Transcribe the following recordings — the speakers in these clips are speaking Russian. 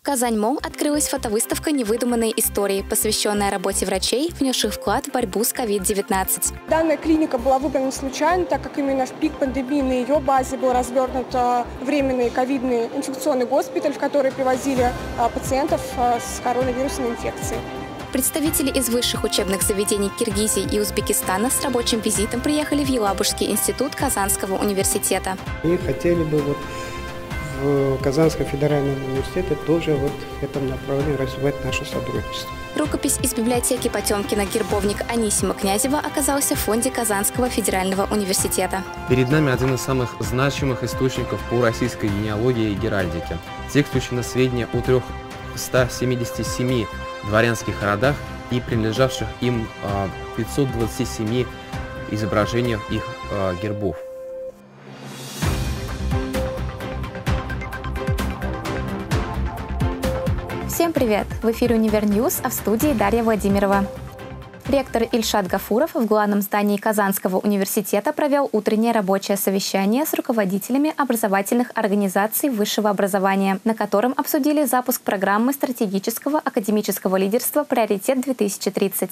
Казань-Молл открылась фотовыставка невыдуманной истории, посвященная работе врачей, внесших вклад в борьбу с COVID-19. Данная клиника была выбрана случайно, так как именно в пик пандемии на ее базе был развернут временный ковидный инфекционный госпиталь, в который привозили пациентов с коронавирусной инфекцией. Представители из высших учебных заведений Киргизии и Узбекистана с рабочим визитом приехали в Елабужский институт Казанского университета. И хотели бы в Казанском федеральном университете тоже в этом направлении развивать наше сотрудничество. Рукопись из библиотеки Потемкина «Гербовник» Анисима Князева оказался в фонде Казанского федерального университета. Перед нами один из самых значимых источников по российской генеалогии и геральдике. Текст учит на сведения о 377 дворянских родах и принадлежавших им 527 изображениях их гербов. Всем привет! В эфире «Универньюз», а в студии Дарья Владимирова. Ректор Ильшат Гафуров в главном здании Казанского университета провел утреннее рабочее совещание с руководителями образовательных организаций высшего образования, на котором обсудили запуск программы стратегического академического лидерства «Приоритет-2030».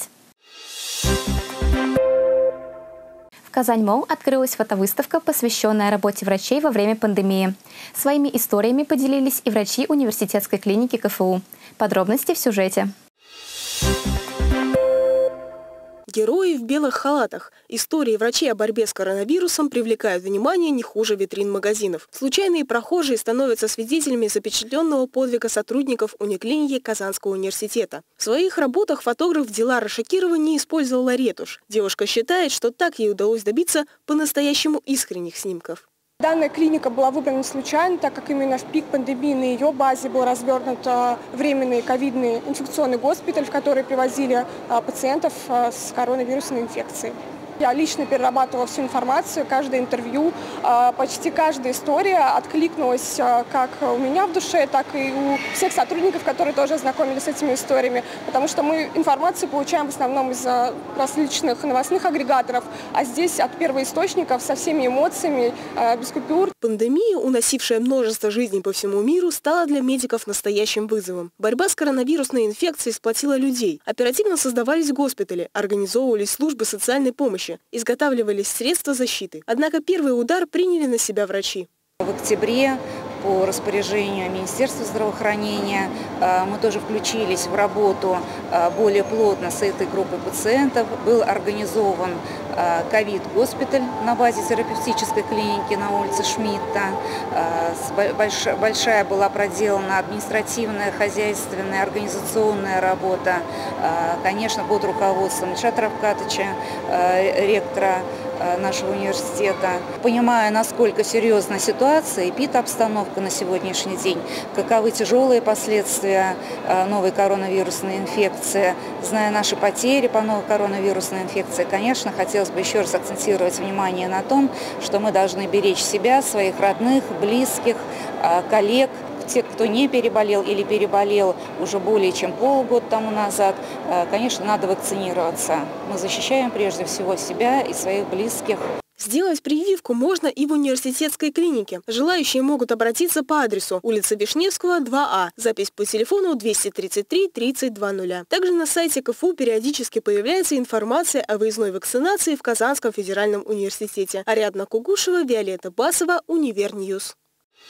В Казань-Молл открылась фотовыставка, посвященная работе врачей во время пандемии. Своими историями поделились и врачи университетской клиники КФУ. Подробности в сюжете. Герои в белых халатах. Истории врачей о борьбе с коронавирусом привлекают внимание не хуже витрин магазинов. Случайные прохожие становятся свидетелями запечатленного подвига сотрудников униклиники Казанского университета. В своих работах фотограф Дилара Шакирова не использовала ретушь. Девушка считает, что так ей удалось добиться по-настоящему искренних снимков. Данная клиника была выбрана случайно, так как именно в пик пандемии на ее базе был развернут временный ковидный инфекционный госпиталь, в который привозили пациентов с коронавирусной инфекцией. Я лично перерабатывала всю информацию, каждое интервью, почти каждая история откликнулась как у меня в душе, так и у всех сотрудников, которые тоже ознакомились с этими историями. Потому что мы информацию получаем в основном из различных новостных агрегаторов, а здесь от первоисточников со всеми эмоциями, без купюр. Пандемия, уносившая множество жизней по всему миру, стала для медиков настоящим вызовом. Борьба с коронавирусной инфекцией сплотила людей. Оперативно создавались госпитали, организовывались службы социальной помощи. Изготавливались средства защиты. Однако первый удар приняли на себя врачи. В октябре по распоряжению Министерства здравоохранения мы тоже включились в работу более плотно с этой группой пациентов. Был организован ковид-госпиталь на базе терапевтической клиники на улице Шмидта. Большая была проделана административная, хозяйственная, организационная работа, конечно, под руководством Ильшата Равкатовича, ректора нашего университета. Понимая, насколько серьезна ситуация и эпидобстановка на сегодняшний день, каковы тяжелые последствия новой коронавирусной инфекции, зная наши потери по новой коронавирусной инфекции, конечно, хотелось бы еще раз акцентировать внимание на том, что мы должны беречь себя, своих родных, близких, коллег. Те, кто не переболел или переболел уже более чем полгода тому назад, конечно, надо вакцинироваться. Мы защищаем прежде всего себя и своих близких. Сделать прививку можно и в университетской клинике. Желающие могут обратиться по адресу улица Вишневского, 2А. Запись по телефону 233 3020. Также на сайте КФУ периодически появляется информация о выездной вакцинации в Казанском федеральном университете. Ариадна Кугушева, Виолетта Басова, Универньюз.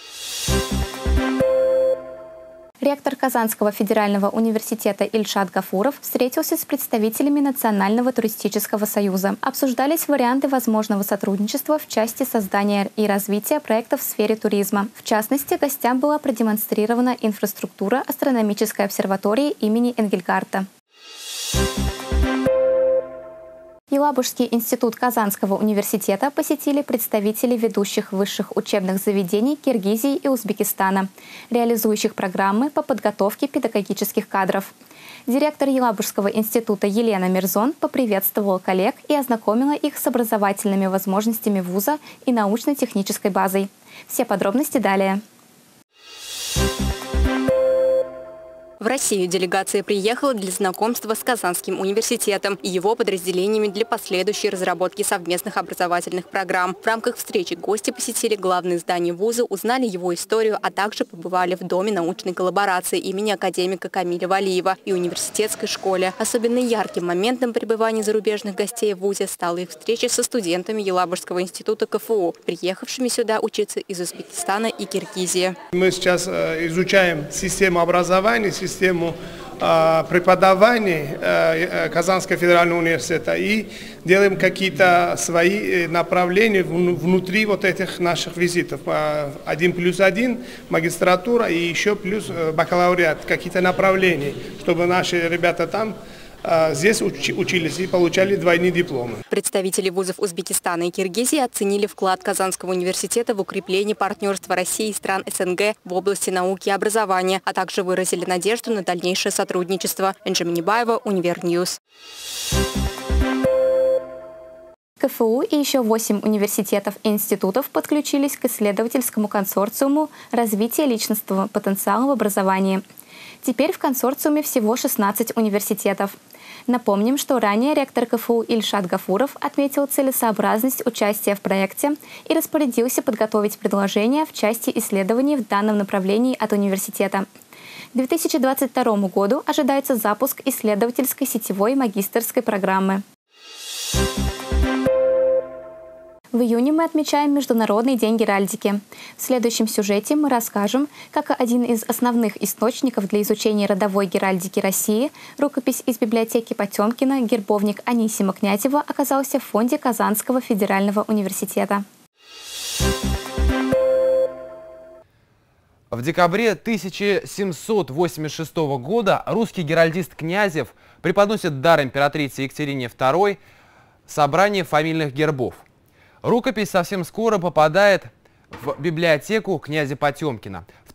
Ректор Казанского федерального университета Ильшат Гафуров встретился с представителями Национального туристического союза. Обсуждались варианты возможного сотрудничества в части создания и развития проектов в сфере туризма. В частности, гостям была продемонстрирована инфраструктура астрономической обсерватории имени Энгельгарта. Елабужский институт Казанского университета посетили представители ведущих высших учебных заведений Киргизии и Узбекистана, реализующих программы по подготовке педагогических кадров. Директор Елабужского института Елена Мирзон поприветствовала коллег и ознакомила их с образовательными возможностями вуза и научно-технической базой. Все подробности далее. В В Россию делегация приехала для знакомства с Казанским университетом и его подразделениями для последующей разработки совместных образовательных программ. В рамках встречи гости посетили главные здания вуза, узнали его историю, а также побывали в Доме научной коллаборации имени академика Камиля Валиева и университетской школе. Особенно ярким моментом пребывания зарубежных гостей в вузе стала их встреча со студентами Елабужского института КФУ, приехавшими сюда учиться из Узбекистана и Киргизии. Мы сейчас изучаем систему образования, систему преподавания Казанского федерального университета и делаем какие-то свои направления внутри вот этих наших визитов. 1+1, магистратура и еще плюс бакалавриат, какие-то направления, чтобы наши ребята там здесь учились и получали двойные дипломы. Представители вузов Узбекистана и Киргизии оценили вклад Казанского университета в укрепление партнерства России и стран СНГ в области науки и образования, а также выразили надежду на дальнейшее сотрудничество. Энджи Минибаева, Универньюз. КФУ и еще 8 университетов и институтов подключились к исследовательскому консорциуму развития личностного потенциала в образовании. Теперь в консорциуме всего 16 университетов. Напомним, что ранее ректор КФУ Ильшат Гафуров отметил целесообразность участия в проекте и распорядился подготовить предложения в части исследований в данном направлении от университета. К 2022 году ожидается запуск исследовательской сетевой магистерской программы. В июне мы отмечаем Международный день геральдики. В следующем сюжете мы расскажем, как один из основных источников для изучения родовой геральдики России, рукопись из библиотеки Потемкина, гербовник Анисима Князева, оказался в фонде Казанского федерального университета. В декабре 1786 года русский геральдист Князев преподносит дар императрице Екатерине II собрание фамильных гербов. Рукопись совсем скоро попадает в библиотеку князя Потемкина. В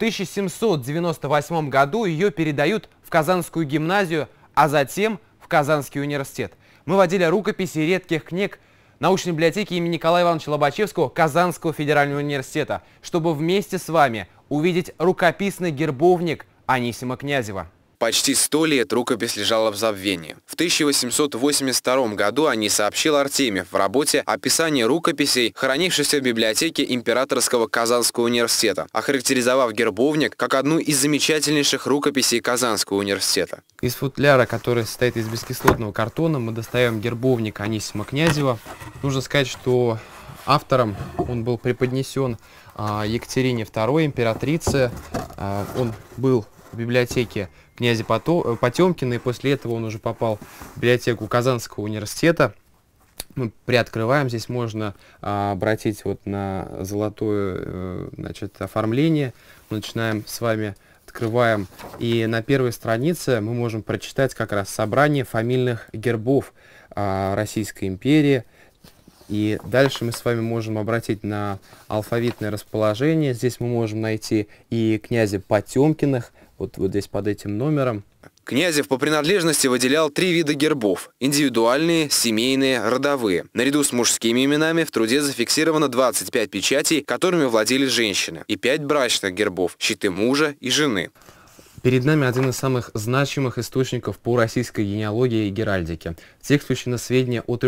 1798 году ее передают в Казанскую гимназию, а затем в Казанский университет. Мы водили рукописи редких книг научной библиотеки имени Николая Ивановича Лобачевского Казанского федерального университета, чтобы вместе с вами увидеть рукописный гербовник Анисима Князева. Почти 100 лет рукопись лежала в забвении. В 1882 году о ней сообщил Артемьев в работе «Описание рукописей, хранившихся в библиотеке Императорского Казанского университета», охарактеризовав гербовник как одну из замечательнейших рукописей Казанского университета. Из футляра, который состоит из бескислотного картона, мы достаем гербовник Анисима Князева. Нужно сказать, что автором он был преподнесен Екатерине II, императрице. Он был в библиотеке князя Потемкина, и после этого он уже попал в библиотеку Казанского университета. Мы приоткрываем, здесь можно обратить вот на золотое оформление. Мы начинаем с вами, открываем, и на первой странице мы можем прочитать как раз собрание фамильных гербов Российской империи. И дальше мы с вами можем обратить на алфавитное расположение. Здесь мы можем найти и князя Потемкиных, вот здесь под этим номером. Князев по принадлежности выделял 3 вида гербов – индивидуальные, семейные, родовые. Наряду с мужскими именами в труде зафиксировано 25 печатей, которыми владели женщины, и 5 брачных гербов – щиты мужа и жены. Перед нами один из самых значимых источников по российской генеалогии и геральдике. В текст включены сведения о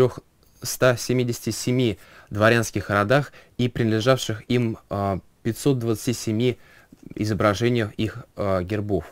377 дворянских родах и принадлежавших им 527 изображениях их гербов.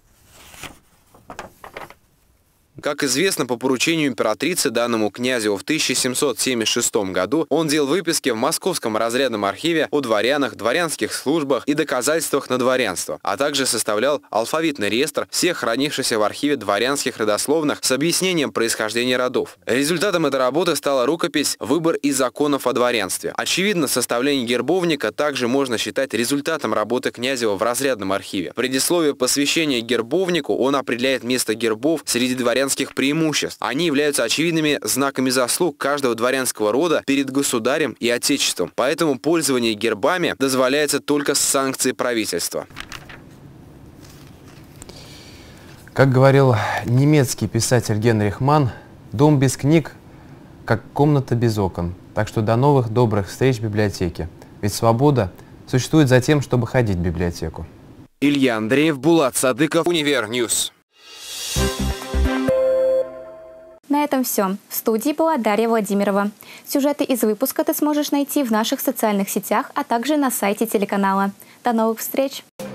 Как известно, по поручению императрицы данному Князеву в 1776 году он делал выписки в Московском разрядном архиве о дворянах, дворянских службах и доказательствах на дворянство, а также составлял алфавитный реестр всех хранившихся в архиве дворянских родословных с объяснением происхождения родов. Результатом этой работы стала рукопись «Выбор из законов о дворянстве». Очевидно, составление гербовника также можно считать результатом работы Князева в разрядном архиве. В предисловии посвящения гербовнику он определяет место гербов среди дворянских преимуществ. Они являются очевидными знаками заслуг каждого дворянского рода перед государем и отечеством. Поэтому пользование гербами дозволяется только с санкцией правительства. Как говорил немецкий писатель Генрих Манн, дом без книг как комната без окон. Так что до новых добрых встреч в библиотеке. Ведь свобода существует за тем, чтобы ходить в библиотеку. Илья Андреев, Булат Садыков, Универньюз. На этом все. В студии была Дарья Владимирова. Сюжеты из выпуска ты сможешь найти в наших социальных сетях, а также на сайте телеканала. До новых встреч!